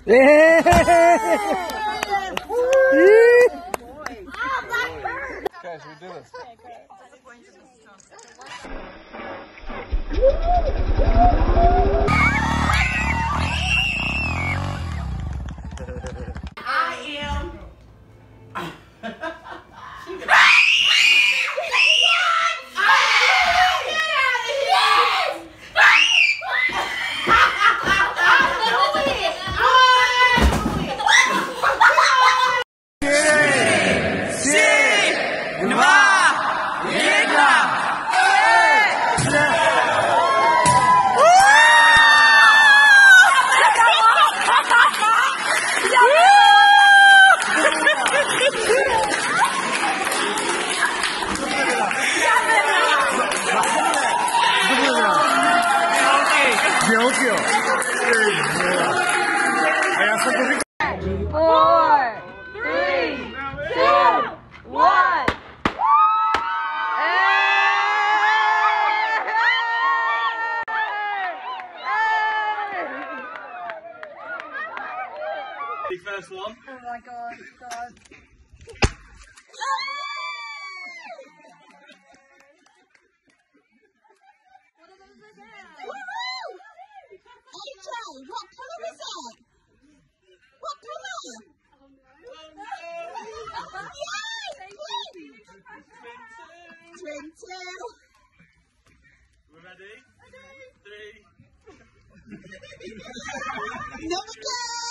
Guys, we did it. First one. Oh my god, God. AJ, what colour is it? What colour? Yay! Twin two. We're ready? 3. Another go!